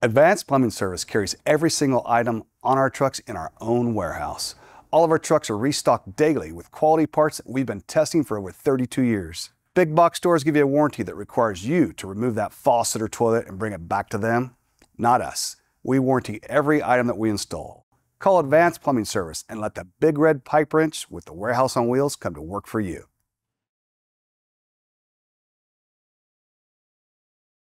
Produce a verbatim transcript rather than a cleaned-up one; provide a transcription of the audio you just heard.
Advanced Plumbing Service carries every single item on our trucks in our own warehouse. All of our trucks are restocked daily with quality parts that we've been testing for over thirty-two years. Big box stores give you a warranty that requires you to remove that faucet or toilet and bring it back to them. Not us. We warranty every item that we install. Call Advanced Plumbing Service and let the big red pipe wrench with the warehouse on wheels come to work for you.